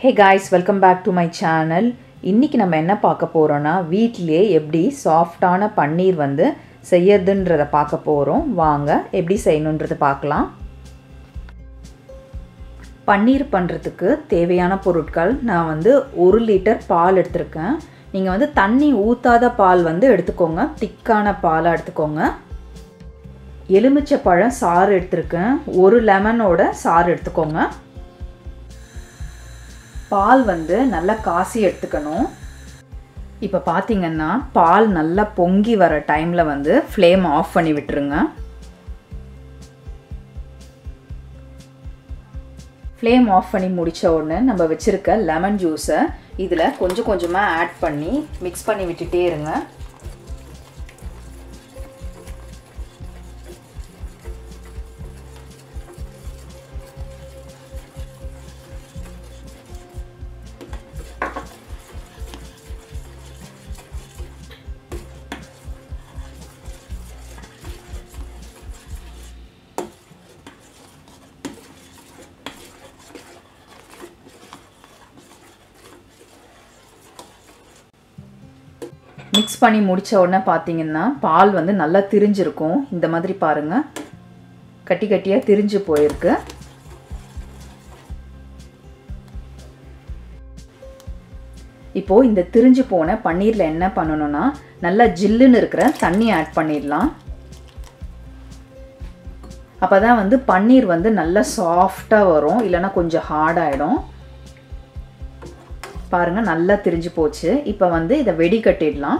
Hey guys, welcome back to my channel. இன்னைக்கு நம்ம என்ன பார்க்க போறோம்னா வீட்லயே எப்படி சாஃப்ட்டான பன்னீர் வந்து செய்யறதுன்றத பார்க்க போறோம். வாங்க எப்படி செய்யணும்ன்றத பார்க்கலாம். பன்னீர் பண்றதுக்கு தேவையான பொருட்கள் நான் வந்து 1 லிட்டர் பால் எடுத்துர்க்கேன். நீங்க வந்து தண்ணி ஊத்தாத பால் வந்து எடுத்துக்கோங்க. திக்கான பால் எடுத்துக்கோங்க. எலுமிச்சை பழம் சாறு எடுத்துர்க்கேன். 1 லெமனோட சாறு எடுத்துக்கோங்க. பால் வந்து நல்லா காசி எடுத்துக்கணும். இப்போ பாத்தீங்கன்னா பால் நல்லா பொங்கி வர டைம்ல வந்து ஃப்ளேம் ஆஃப் பண்ணி விட்டுருங்க. ஃப்ளேம் ஆஃப் பண்ணி முடிச்ச உடனே நம்ம வச்சிருக்க லெமன் ஜூஸை இதுல கொஞ்சம் கொஞ்சமா ஆட் பண்ணி மிக்ஸ் பண்ணி விட்டுட்டே இருங்க. மிக்ஸ் பண்ணி முடிச்ச உடனே பாத்தீங்கன்னா பால் வந்து நல்லா திரிஞ்சிருக்கும். இந்த மாதிரி பாருங்க, கட்டி கட்டியா திரிஞ்சு போயிருக்கு. இப்போ இந்த திரிஞ்சு போன பன்னீர்ல என்ன பண்ணணும்னா நல்லா ஜில்லுன்னு இருக்கிற தண்ணி ஆட் பண்ணிடலாம். அப்பதான் வந்து பன்னீர் வந்து நல்லா சாஃப்டா வரும், இல்லனா கொஞ்சம் ஹார்ட் ஆயிடும். பாருங்க நல்லா திரிஞ்சு போச்சு. இப்போ வந்து இத வெடிகட்டிடலாம்.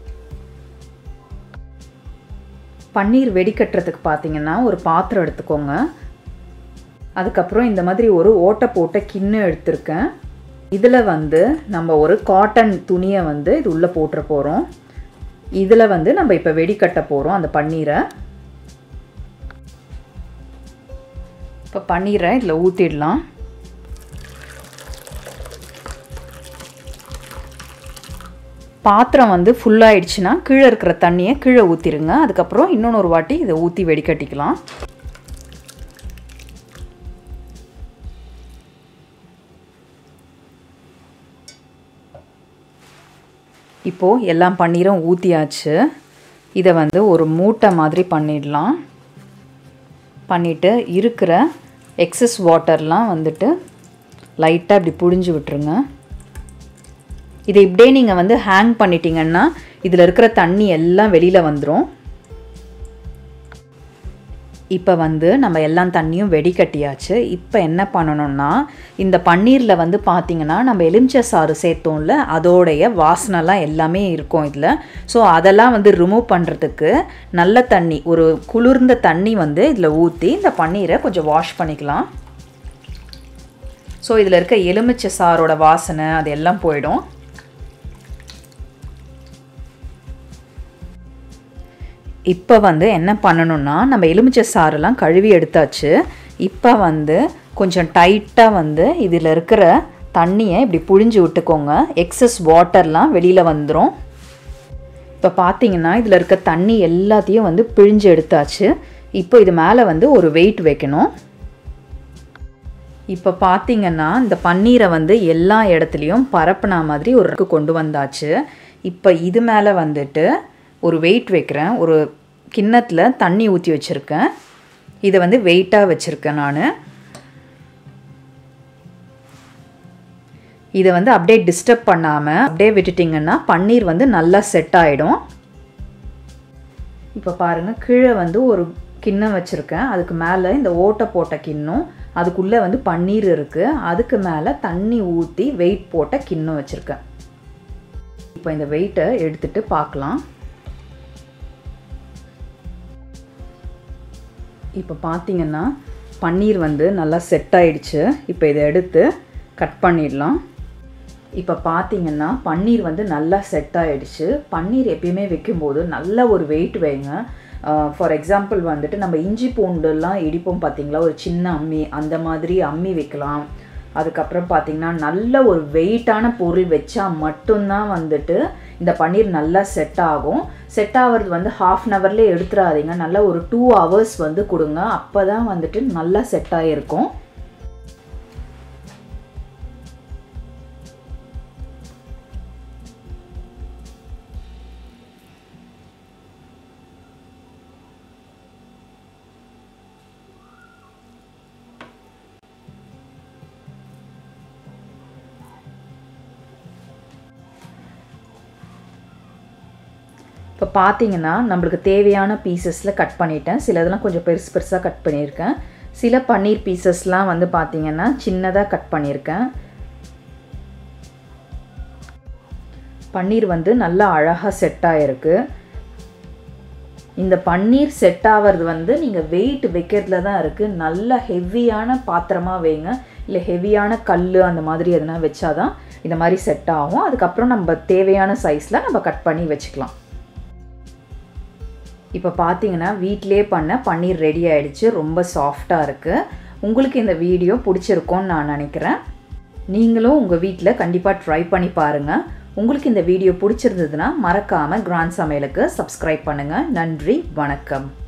பன்னீர் வெடிகட்டறதுக்கு பாத்தீங்கன்னா ஒரு பாத்திரம் எடுத்துக்கோங்க. அதுக்கு அப்புறம் இந்த மாதிரி ஒரு ஓட்டை போட்ட கிண்ணம் எடுத்துர்க்கேன். இதுல வந்து நம்ம ஒரு காட்டன் துணியை வந்து இது உள்ள போட்ற போறோம். இதுல வந்து நம்ம இப்ப வெடிகட்ட போறோம் அந்த பன்னீரை. இப்ப பன்னீரை இதுல ஊத்திடலாம். பாத்திரம் வந்து ஃபுல் ஆயிடுச்சுனா கீழ இருக்கிற தண்ணியை கீழ ஊத்திடுங்க. அதுக்கு அப்புறம் இன்னொரு வாட்டி இத ஊத்தி வெடிகட்டிக்கலாம். இப்போ எல்லாம் பன்னீரும் ஊத்தியாச்சு. இத வந்து ஒரு மூட்டை மாதிரி பண்ணிடலாம். பண்ணிட்டு இருக்கிற எக்ஸஸ் வாட்டர்லாம் வந்துட்டு லைட்டா இப்படி புழிஞ்சு விட்டுருங்க. இதை இப்படியே நீங்க வந்து ஹேங் பண்ணிட்டீங்கன்னா இதுல இருக்கிற தண்ணி எல்லாம் வெளியில வந்துரும். இப்போ வந்து நம்ம எல்லாம் தண்ணியும் வெடிகட்டியாச்சு. இப்போ என்ன பண்ணணும்னா இந்த பன்னீர்ல வந்து பாத்தீங்கன்னா நம்ம எலுமிச்சை சாறு சேர்த்தோம்ல, அதோடைய வாசனைலாம் எல்லாமே இருக்கும் இதுல. சோ அதெல்லாம் வந்து ரிமூவ் பண்றதுக்கு நல்ல தண்ணி, ஒரு குளிர்ந்த தண்ணி வந்து இதுல ஊத்தி இந்த பன்னீரை கொஞ்சம் வாஷ் பண்ணிக்கலாம். சோ இதுல இருக்க எலுமிச்சை சாரோட வாசனை அது எல்லாம் போய்டும். இப்போ வந்து என்ன பண்ணணும்னா நம்ம எலுமிச்சை சாரெல்லாம் கழுவி எடுத்தாச்சு. இப்போ வந்து கொஞ்சம் டைட்டா வந்து இதுல இருக்கிற தண்ணியை இப்படி புழிஞ்சு விட்டுக்கோங்க. எக்ஸஸ் வாட்டர்லாம் வெளியில வந்துரும். இப்போ பாத்தீங்கன்னா இதுல இருக்க தண்ணி எல்லாத்தையும் வந்து பிழிஞ்சு எடுத்தாச்சு. இப்போ இது மேல வந்து ஒரு வெயிட் வைக்கணும். இப்போ பாத்தீங்கன்னா இந்த பன்னீரை வந்து எல்லா இடத்துலயும் பரப்புன மாதிரி ஒரு கொண்டு வந்தாச்சு. இப்போ இது மேல வந்துட்டு ஒரு வெயிட் வைக்கிறேன். ஒரு கிண்ணத்துல தண்ணி ஊத்தி வச்சிருக்கேன். இத வந்து வெயிட்டா வச்சிருக்கேன் நானு. இத வந்து அப்படியே டிஸ்டர்ப் பண்ணாம அப்படியே விட்டுட்டீங்கன்னா பன்னீர் வந்து நல்லா செட் ஆயிடும். இப்போ பாருங்க கீழ வந்து ஒரு கிண்ணம் வச்சிருக்கேன். அதுக்கு மேல இந்த ஓட்டை போட்ட கிண்ணம், அதுக்குள்ள வந்து பன்னீர் இருக்கு. அதுக்கு மேல தண்ணி ஊத்தி வெயிட் போட்ட கிண்ணம் வச்சிருக்கேன். இப்போ இந்த வெயிட்டை எடுத்துட்டு பார்க்கலாம். இப்போ பாத்தீங்கன்னா பன்னீர் வந்து நல்லா செட் ஆயிடுச்சு. இப்போ இதை எடுத்து கட் பண்ணிடலாம். இப்போ பாத்தீங்கன்னா பன்னீர் வந்து நல்லா செட் ஆயிடுச்சு. பன்னீர் எப்பயுமே வைக்கும்போது நல்ல ஒரு வெயிட் வைங்க. ஃபார் எக்ஸாம்பிள் வந்துட்டு நம்ம இஞ்சி பூண்டுலாம் இடிப்போம் பாத்தீங்களா, ஒரு சின்ன அம்மி, அந்த மாதிரி அம்மி வைக்கலாம். அதுக்கப்புறம் பாத்தீங்கன்னா நல்ல ஒரு வெயிட்டான பொருள் வச்சா மட்டும்தான் வந்துட்டு இந்த பன்னீர் நல்லா செட் ஆகும். செட் ஆகிறது வந்து half an hourலயே எடுத்துறாதீங்க. நல்ல ஒரு 2 hours வந்து கொடுங்க. அப்பதான் வந்துட்டு நல்லா செட் ஆயிருக்கும். இப்போ பார்த்தீங்கன்னா நம்மளுக்கு தேவையான பீசஸில் கட் பண்ணிட்டேன். சிலதெல்லாம் கொஞ்சம் பெருசு பெருசாக கட் பண்ணியிருக்கேன். சில பன்னீர் பீசஸ்லாம் வந்து பார்த்தீங்கன்னா சின்னதாக கட் பண்ணியிருக்கேன். பன்னீர் வந்து நல்லா அழகாக செட் ஆகிருக்கு. இந்த பன்னீர் செட் ஆகிறது வந்து நீங்கள் வெயிட் வைக்கிறதுல தான் இருக்குது. நல்ல ஹெவியான பாத்திரமாக வைங்க, இல்லை ஹெவியான கல் அந்த மாதிரி எதுனா வச்சாதான் இந்த மாதிரி செட் ஆகும். அதுக்கப்புறம் நம்ம தேவையான சைஸில் நம்ம கட் பண்ணி வச்சுக்கலாம். இப்போ பார்த்தீங்கன்னா வீட்டிலே பண்ண பன்னீர் ரெடி ஆகிடுச்சு. ரொம்ப சாஃப்டாக இருக்குது. உங்களுக்கு இந்த வீடியோ பிடிச்சிருக்கோன்னு நான் நினைக்கிறேன். நீங்களும் உங்கள் வீட்டில் கண்டிப்பாக ட்ரை பண்ணி பாருங்கள். உங்களுக்கு இந்த வீடியோ பிடிச்சிருந்ததுன்னா மறக்காமல் கிராண்ட் சமையலுக்கு சப்ஸ்கிரைப் பண்ணுங்கள். நன்றி, வணக்கம்.